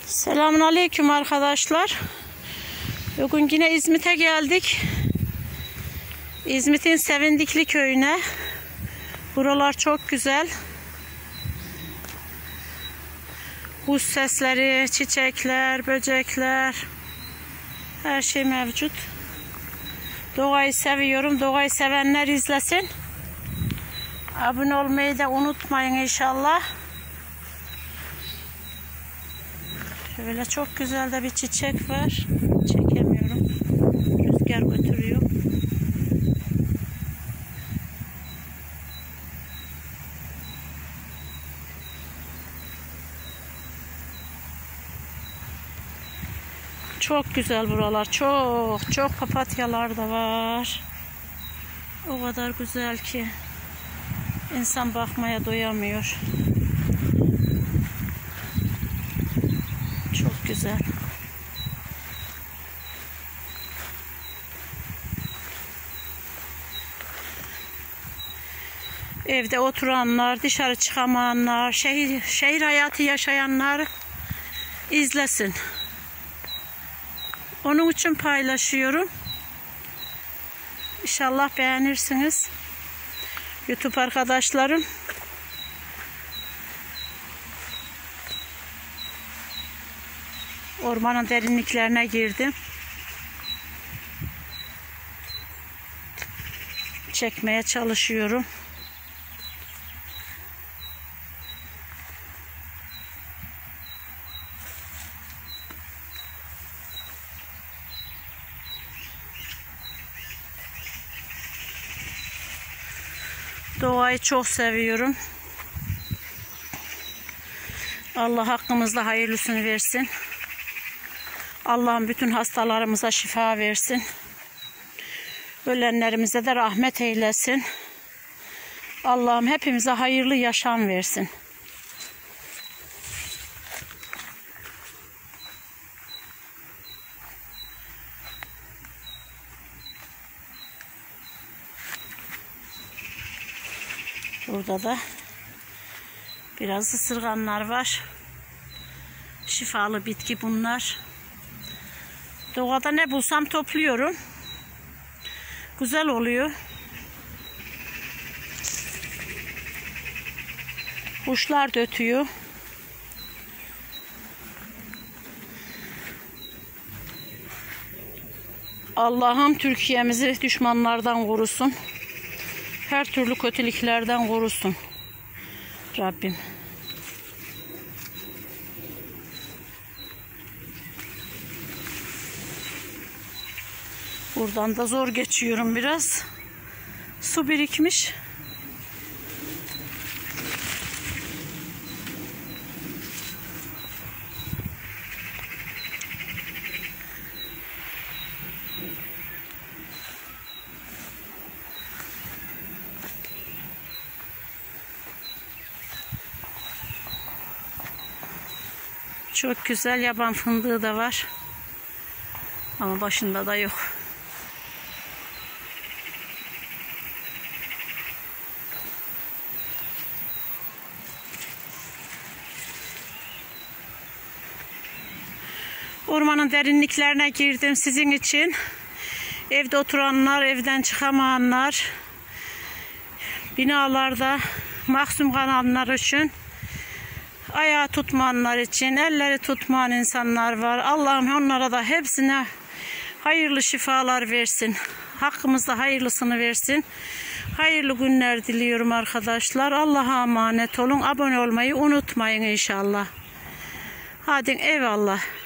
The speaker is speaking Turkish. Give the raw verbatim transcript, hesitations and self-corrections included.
Selamünaleyküm arkadaşlar. Bugün yine İzmit'e geldik. İzmit'in Sevindikli köyüne. Buralar çok güzel. Kuş sesleri, çiçekler, böcekler, her şey mevcut. Doğayı seviyorum. Doğayı sevenler izlesin. Abone olmayı da unutmayın inşallah. Şöyle çok güzel de bir çiçek var. Çekemiyorum. Rüzgar götürüyor. Çok güzel buralar. Çok çok papatyalar da var. O kadar güzel ki insan bakmaya doyamıyor. Çok güzel. Evde oturanlar, dışarı çıkamayanlar, şehir, şehir hayatı yaşayanlar izlesin. Onun için paylaşıyorum. İnşallah beğenirsiniz. YouTube arkadaşlarım. Ormanın derinliklerine girdim. Çekmeye çalışıyorum. Doğayı çok seviyorum. Allah hakkımızda hayırlısını versin. Allah'ım bütün hastalarımıza şifa versin. Ölenlerimize de rahmet eylesin. Allah'ım hepimize hayırlı yaşam versin. Burada da biraz ısırganlar var. Şifalı bitki bunlar. Doğada ne bulsam topluyorum. Güzel oluyor. Kuşlar da ötüyor. Allah'ım Türkiye'mizi düşmanlardan korusun. Her türlü kötülüklerden korusun. Rabbim. Buradan da zor geçiyorum biraz. Su birikmiş. Çok güzel yaban fındığı da var. Ama başında da yok. Ormanın derinliklerine girdim sizin için. Evde oturanlar, evden çıkamayanlar, binalarda mahzun kalanlar için, ayağı tutmayanlar için, elleri tutmayan insanlar var. Allah'ım onlara da hepsine hayırlı şifalar versin. Hakkımızda hayırlısını versin. Hayırlı günler diliyorum arkadaşlar. Allah'a emanet olun. Abone olmayı unutmayın inşallah. Hadi eyvallah.